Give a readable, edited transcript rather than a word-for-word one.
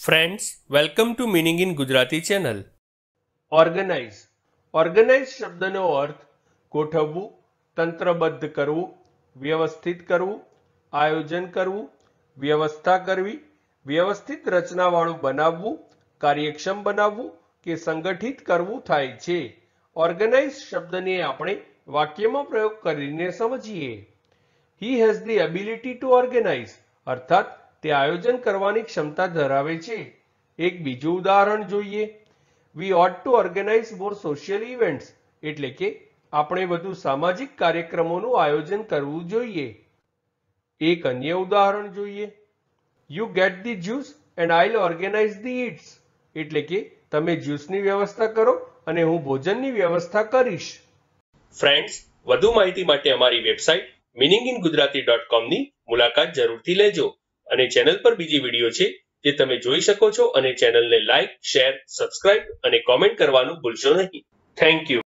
Friends, welcome to Meaning in Gujarati channel. Organise organise શબ્દનો અર્થ ગોઠવવું, તંત્રબદ્ધ કરવું, વ્યવસ્થિત કરવું, આયોજન કરવું, વ્યવસ્થા કરવી, વ્યવસ્થિત રચનાવાળું બનાવવું, કાર્યક્ષમ બનાવવું કે સંગઠિત કરવું થાય છે. ઓર્ગેનાઇઝ શબ્દને આપણે વાક્યમાં પ્રયોગ કરીને સમજીએ. He has the ability to organise અર્થાત તે આયોજન કરવાની ક્ષમતા ધરાવે છે. એક બીજું ઉદાહરણ જોઈએ. We ought to organise more social events એટલે કે આપણે વધુ સામાજિક કાર્યક્રમોનું આયોજન કરવું જોઈએ. એક અન્ય ઉદાહરણ જોઈએ. You get the juice and I'll organise the eats એટલે કે તમે જ્યુસની વ્યવસ્થા કરો અને હું ભોજનની વ્યવસ્થા કરીશ. ફ્રેન્ડ્સ, વધુ માહિતી માટે અમારી વેબસાઇટ meaninginggujarati.com ની મુલાકાત જરૂરથી લેજો અને ચેનલ પર બીજી વિડીયો છે જે તમે જોઈ શકો છો અને ચેનલને લાઇક, શેર, સબસ્ક્રાઇબ અને કોમેન્ટ કરવાનું ભૂલશો નહીં. Thank you.